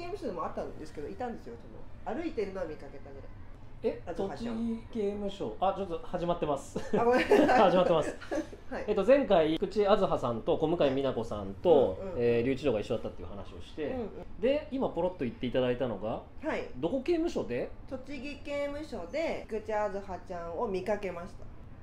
務所でもあったんですけど、いたんですよ、その歩いてるのは見かけたぐらい。 栃木刑務所、ちょっと始まってますごめんなさい始まってますはい、 前回菊池あずはさんと小向井美奈子さんと留置所が一緒だったっていう話をして、で今ポロッと言っていただいたのが、はい、どこ刑務所で？ 栃木刑務所で菊池あずはちゃんを見かけました。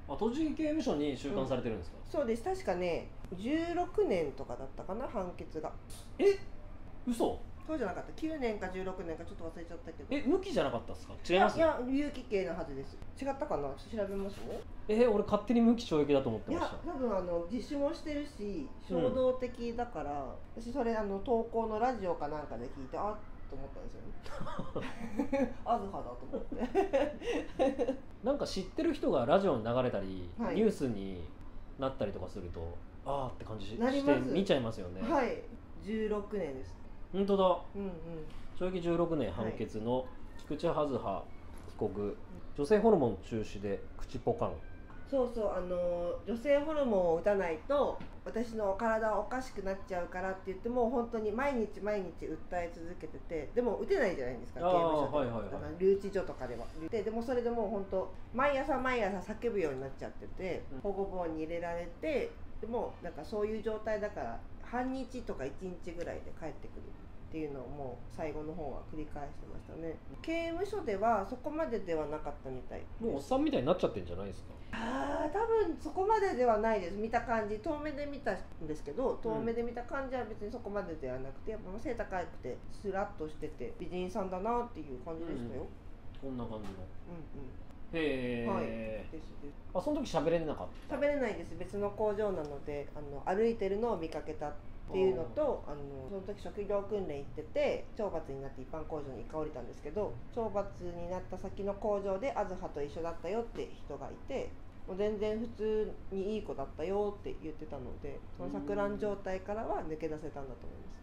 栃木刑務所に収監されてるんですか？ そうです。確かね16年とかだったかな、判決が。 嘘？ そうじゃなかった。9年か16年かちょっと忘れちゃったけど。 無期じゃなかったですか？違います？ いや有期刑のはずです。違ったかな、調べますね。 俺勝手に無期懲役だと思ってました。 いや多分自首もしてるし衝動的だから、私それ投稿のラジオかなんかで聞いてと思ったんですよねあずはだと思ってなんか知ってる人がラジオに流れたり、 はい、 ニュースになったりとかするとって感じして見ちゃいますよね。 はい、16年です。 本当だ、懲役16年判決の菊池葉葉被告、女性ホルモン中止で口ポカン。 そうそう、女性ホルモンを打たないと私の体はおかしくなっちゃうからって言っても本当に毎日訴え続けてて、でも打てないじゃないですか、刑務所で、留置所とかでは。でもそれでもう本当毎朝叫ぶようになっちゃってて、保護房に入れられて、でもなんかそういう状態だから半日とか1日ぐらいで帰ってくるっていうのをもう最後の方は繰り返してましたね。刑務所ではそこまでではなかったみたい。 もうおっさんみたいになっちゃってんじゃないですか？ 多分そこまでではないです。見た感じ、遠目で見たんですけど、遠目で見た感じは別にそこまでではなくて、やっぱ背高くてスラッとしてて美人さんだなっていう感じでしたよ。 こんな感じの。へえ。はい。ですです。その時喋れなかった？喋れないです。別の工場なので、歩いてるのを見かけたっていうのと、その時職業訓練行ってて懲罰になって一般工場に降りたんですけど、懲罰になった先の工場であずはと一緒だったよって人がいて、もう全然普通にいい子だったよって言ってたので、その錯乱状態からは抜け出せたんだと思います。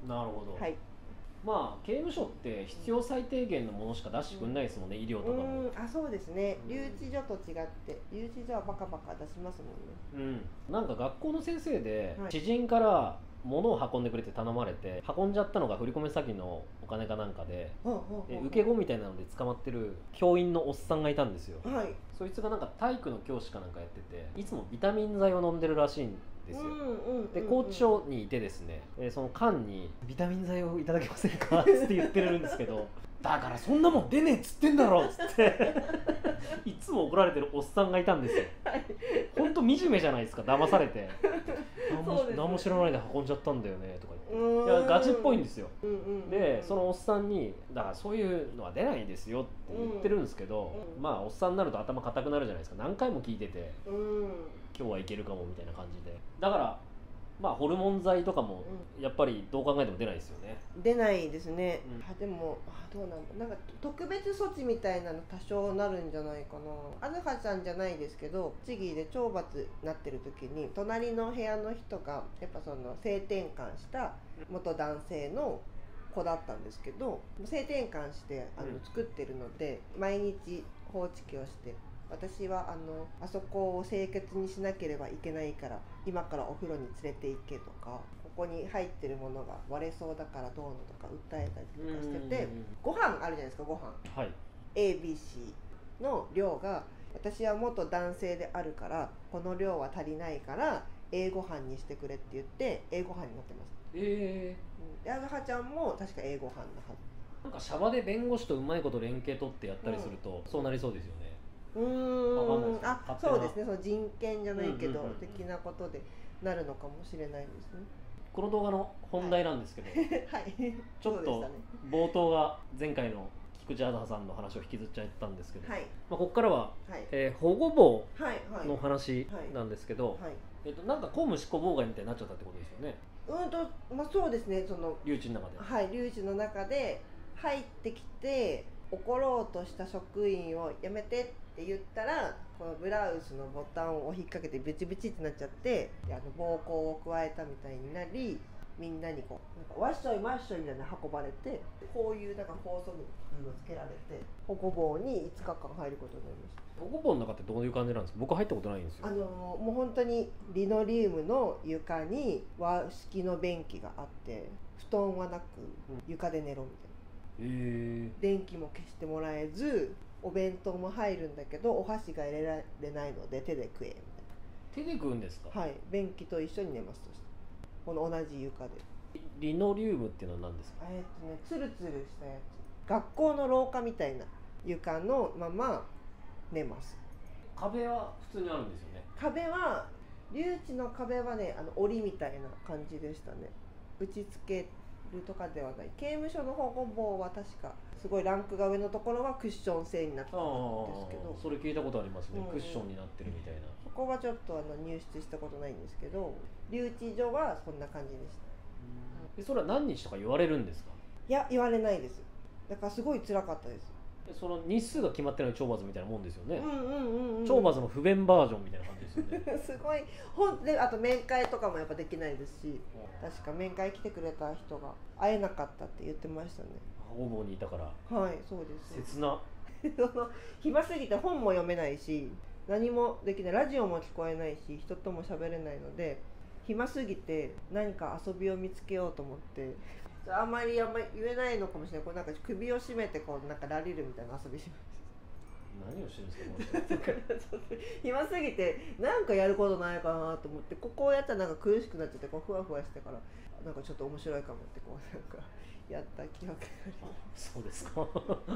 なるほど。 はい。 刑務所って必要最低限のものしか出してくれないですもんね、医療とかも。 そうですね。留置所と違って留置所はバカバカ出しますもんね。 なんか学校の先生で、知人から物を運んでくれって頼まれて運んじゃったのが振込先のお金かなんかで、受け子みたいなので捕まってる教員のおっさんがいたんですよ。そいつがなんか体育の教師かなんかやってて、いつもビタミン剤を飲んでるらしいんですよ。で拘置所にいてですね、その間に「ビタミン剤をいただけませんか?」って言ってるんですけどだからそんなもん出ねえっつってんだろっつっていつも怒られてるおっさんがいたんですよ。ほんと惨めじゃないですか、騙されて何も知らないで運んじゃったんだよねとか言って、いやガチっぽいんですよ。でそのおっさんに「だからそういうのは出ないですよ」って言ってるんですけど、おっさんになると頭固くなるじゃないですか。何回も聞いてて今日はいけるかもみたいな感じで、だからホルモン剤とかもやっぱりどう考えても出ないですよね。 出ないですね。でもどうなんだ、なんか特別措置みたいなの多少なるんじゃないかな。あずはちゃんじゃないですけど、栃木で懲罰になってる時に隣の部屋の人がやっぱその性転換した元男性の子だったんですけど、性転換して作ってるので毎日放置器をして、私はあそこを清潔にしなければいけないから今からお風呂に連れて行けとか、ここに入ってるものが割れそうだからどうのとか訴えたりとかしてて、ご飯あるじゃないですか、ご飯、ABC の量が私は元男性であるからこの量は足りないから A ご飯にしてくれって言って A ご飯になってます。であずはちゃんも確か A ご飯のはず。 なんかシャバで弁護士とうまいこと連携取ってやったりすると、そうなりそうですよね。 そうですね、その人権じゃないけど的なことでなるのかもしれないですね。 この動画の本題なんですけど、ちょっと冒頭が前回の菊池あずはさんの話を引きずっちゃったんですけど、ここからは保護房の話なんですけど、なんか公務執行妨害みたいになっちゃったってことですよね。 そうですね、その留置の中で。 留置の中で入ってきて怒ろうとした職員をやめてって言ったら、このブラウスのボタンを引っ掛けてブチブチってなっちゃって、暴行を加えたみたいになり、みんなにこうなんかワッショイマッショイみたいな運ばれて、こういうなんか拘束具をつけられて保護房に5日間入ることになりました。 保護房の中ってどういう感じなんですか？僕入ったことないんですよ。 もう本当にリノリウムの床に和式の便器があって、 布団はなく床で寝ろみたいな、電気も消してもらえずお弁当も入るんだけどお箸が入れられないので手で食えみたいな。 手で食うんですか？ はい、便器と一緒に寝ますとして、この同じ床で。 リノリウムっていうのは何ですか？ ツルツルしたやつ、学校の廊下みたいな床のまま寝ます。 壁は普通にあるんですよね。 壁は留置の壁はね、檻みたいな感じでしたね。打ち付けるとかではない。刑務所の保護棒は確かすごいランクが上のところはクッション製になってたんですけど、 それ聞いたことありますね、クッションになってるみたいな。 そこはちょっと入室したことないんですけど、留置所はそんな感じでした。 それは何日とか言われるんですか？ いや、言われないです。だからすごい辛かったです。 その日数が決まってない懲罰みたいなもんですよね。 懲懲罰の不便バージョンみたいな感じですよね。 すごい本で、あと面会とかもやっぱできないですし、確か面会来てくれた人が会えなかったって言ってましたね。 保護棒にいたから。 はい、そうです。 切な。 暇すぎて本も読めないし何もできない、ラジオも聞こえないし人とも喋れないので、暇すぎて何か遊びを見つけようと思って、あんまり言えないのかもしれない、こうなんか首を絞めてこうなんかラリルみたいな遊びします。 何をしてるんですか？ 暇すぎてなんかやることないかなと思って、こうやったらなんか苦しくなっちゃって、こうふわふわしてからなんかちょっと面白いかもってこうなんかやった記憶があります。 そうですか。お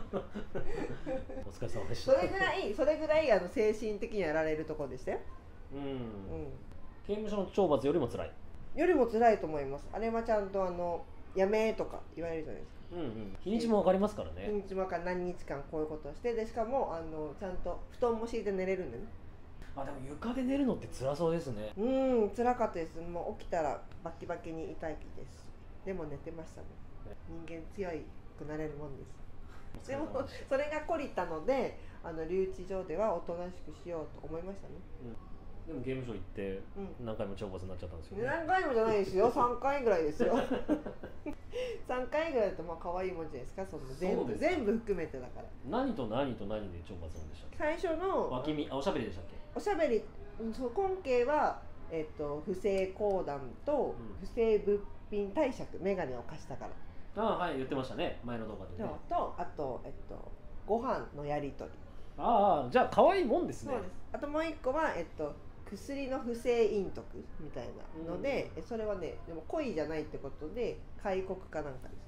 疲れ様でした。 それぐらい精神的にやられるところでしたよ。 刑務所の懲罰よりも辛い。 よりも辛いと思います。あれはちゃんとやめとか言われるじゃないですか。 日にちも分かりますからね。 日にちも分かる、何日間こういうことをして、でしかもちゃんと布団も敷いて寝れるんでね。 でも床で寝るのって辛そうですね。 辛かったです。もう起きたらバキバキに痛いです。でも寝てましたね。人間強くなれるもんです。でもそれが懲りたので留置場ではおとなしくしようと思いましたね。 でも刑務所行って何回も懲罰になっちゃったんですよね。 何回もじゃないですよ。3回ぐらいですよ。3回ぐらいだとまあ可愛いもんじゃないですか。その全部含めてだから。 何と何と何で懲罰なんでしたっけ？ 最初のおしゃべりでしたっけ？ おしゃべり、本刑は不正交談と不正物品貸借、メガネを貸したから。 はい、言ってましたね、前の動画でね。 あとご飯のやり取り。 じゃあ可愛いもんですね。 そうです。あともう一個は薬の不正隠匿みたいなので、それはね、でも故意じゃないってことで戒告かなんかです。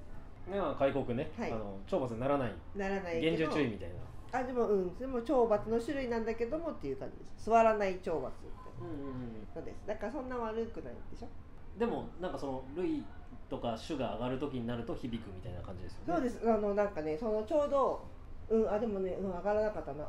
戒告ね、懲罰にならない厳重注意みたいな。 でも懲罰の種類なんだけどもっていう感じです。座らない懲罰みたいなのです。だからそんな悪くないでしょ。 でもなんかその類とか種が上がる時になると響くみたいな感じですよね。 そうです。なんかね、そのちょうどでもね、上がらなかったです。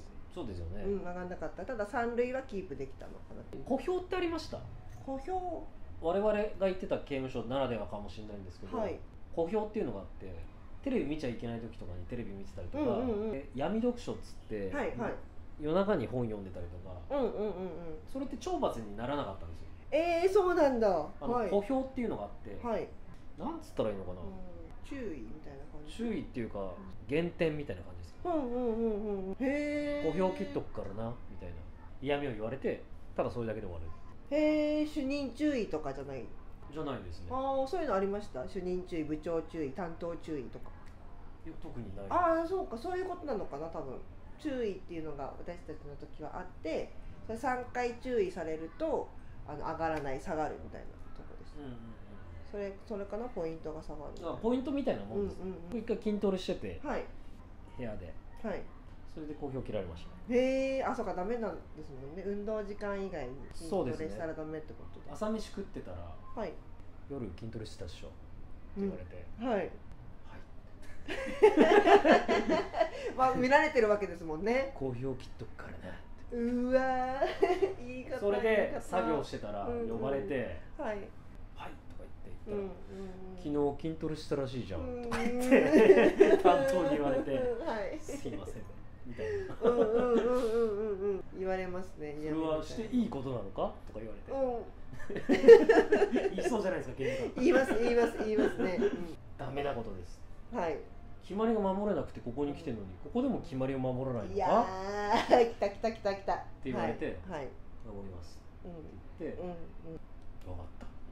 そうですよね。 上がらなかった。ただ3類はキープできたのかな。 小票ってありました？ 小票、 我々が行ってた刑務所ならではかもしれないんですけど、小票っていうのがあって、テレビ見ちゃいけない時とかにテレビ見てたりとか、闇読書っつって、夜中に本読んでたりとか、それって懲罰にならなかったんですよ。 そうなんだ。 小票っていうのがあって、なんつったらいいのかな、 注意みたいな感じ。 注意っていうか減点みたいな感じです。小票切っとくからなみたいな嫌味を言われて、ただそれだけで終わる。 主任注意とかじゃない？ じゃないですね。 そういうのありました。主任注意、部長注意、担当注意とか。 特にない。 そうか、そういうことなのかな。多分注意っていうのが私たちの時はあって、それ3回注意されると上がらない、下がるみたいなとこです。それかな、ポイントが下がる。 ポイントみたいなもんです。一回筋トレしてて、部屋で、それで好評切られました。 そうか、ダメなんですもんね。運動時間以外に筋トレしたらダメってことで。 朝飯食ってたら、夜筋トレしてたでしょって言われて、 見られてるわけですもんね。 好評切っとくからな。 うわー、言い方。 それで作業してたら呼ばれて、はいとか言ったら、昨日筋トレしたらしいじゃんとか言って担当に言われて、すいませんみたいな。 言われますね。 それはしていいことなのかとか言われて、言いそうじゃないですか、 言いますね。 ダメなことです。決まりが守れなくてここに来てるのに、ここでも決まりを守らないのか。 いやー、来たって言われて、守りますって言って、分かったみた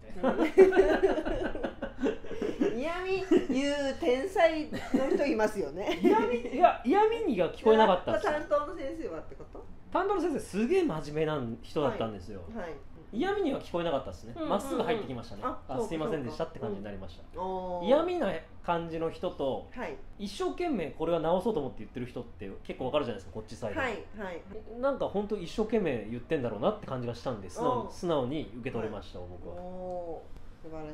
嫌味言う天才の人いますよね。 嫌味にが聞こえなかったんですよ。 担当の先生はってこと？ 担当の先生すげえ真面目な人だったんですよ。 はい。 嫌味には聞こえなかったですね。まっすぐ入ってきましたね。すいませんでしたって感じになりました。嫌味な感じの人と、一生懸命これは直そうと思って言ってる人って結構わかるじゃないですか、こっちサイド。なんか本当一生懸命言ってんだろうなって感じがしたんで、素直に受け取れました、僕は。 素晴らしいです。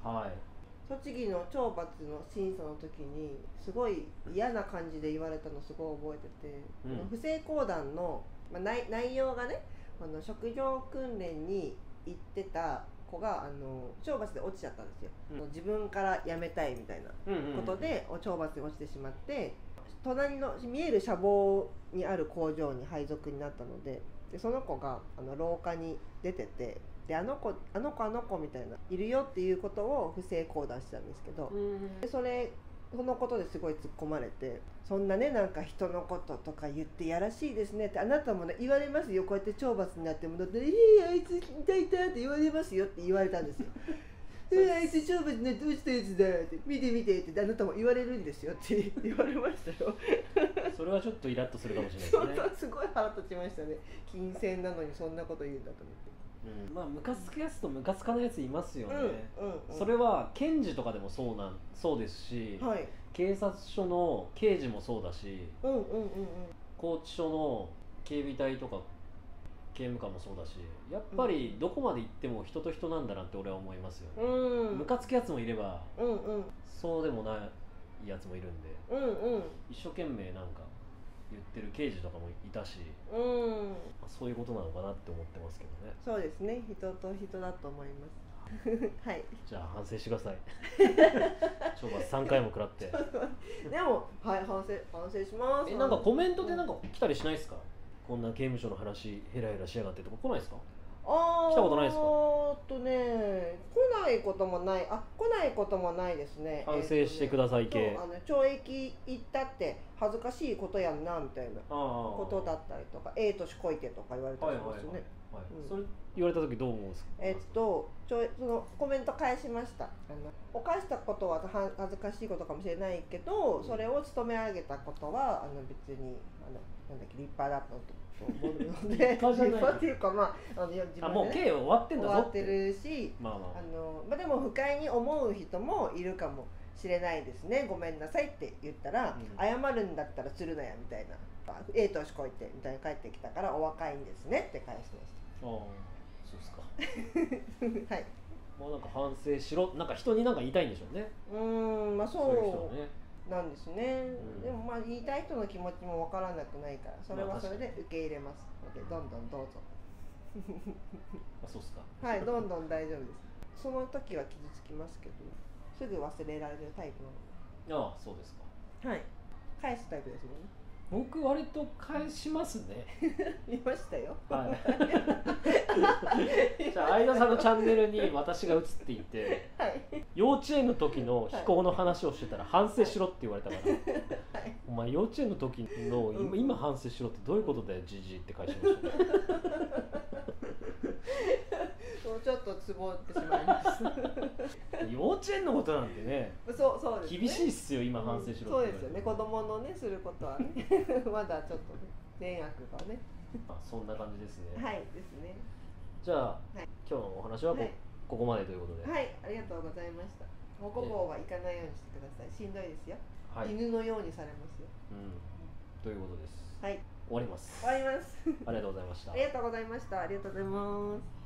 はい。 栃木の懲罰の審査の時にすごい嫌な感じで言われたのすごい覚えてて、不正交談の、内容がね、職業訓練に行ってた子が懲罰で落ちちゃったんですよ、自分から辞めたいみたいなことで、懲罰に落ちてしまって、隣の見える舎房にある工場に配属になったので、その子が廊下に出てて、であの子みたいないるよっていうことを不正交談したんですけど、でそのことですごい突っ込まれて、そんなね、なんか人のこととか言ってやらしいですねって、あなたもね言われますよ、こうやって懲罰になってもだってあいつ痛いって言われますよって言われたんですよ。あいつ懲罰になって落ちたやつだって見てってあなたも言われるんですよって言われましたよ。 それはちょっとイラッとするかもしれないですね。 すごい腹立ちましたね。金銭なのにそんなこと言うんだと思って。 まあムカつくやつとムカつかないやついますよね。それは検事とかでもそうですし、警察署の刑事もそうだし、拘置所の警備隊とか刑務官もそうだし、やっぱりどこまで行っても人と人なんだなって俺は思いますよね。ムカつくやつもいれば、そうでもないやつもいるんで、一生懸命なんか言ってる刑事とかもいたし、そういうことなのかなって思ってますけどね。 そうですね、人と人だと思います。はい。 じゃあ反省してください。懲罰3回も食らって。 でも反省します。 なんかコメントでなんか来たりしないですか？こんな刑務所の話ヘラヘラしやがってとか来ないですか？来たことないですか？ 来ないこともないですね。 反省してください系。 懲役行ったって恥ずかしいことやんなみたいなことだったりとか、年こいてとか言われたりしますね。 それ言われた時どう思うんですか？ そのコメント返しました。犯したことは恥ずかしいことかもしれないけど、それを務め上げたことは別になんだっけ、立派だったと思うので、立派っていうか、自分でね、 もう刑終わってんだぞって。 終わってるし、でも不快に思う人もいるかもしれないですね。ごめんなさいって言ったら、謝るんだったらするなやみたいな、年こいてみたいに帰ってきたからお若いんですねって返しました。 そうですか。 はい。 もうなんか反省しろ、なんか人になんか言いたいんでしょうね。 そうなんですね。でも言いたい人の気持ちもわからなくないから、それはそれで受け入れますので、どんどんどうぞ。 そうですか。 はい、どんどん大丈夫です。その時は傷つきますけど、すぐ忘れられるタイプなので。 そうですか。 はい。返すタイプですもんね。 僕割と返しますね。 見ましたよ。 はい。じゃあ相田さんのチャンネルに私が映っていて、幼稚園の時の非行の話をしてたら反省しろって言われたから、お前幼稚園の時の今反省しろってどういうことだよじじいって返しました。 ちょっとつぼってしまいました。 幼稚園のことなんてね、 そうですね、 厳しいっすよ今反省しろって。 そうですよね、子供のねすることはねまだちょっとね善悪がね。 そんな感じですね。 はいですね。 じゃあ、今日のお話はここまでということで。 はい、ありがとうございました。もう午後は行かないようにしてください。しんどいですよ。犬のようにされますよ。 ということです。 はい。 終わります。 終わります。 ありがとうございました。 ありがとうございました。ありがとうございます。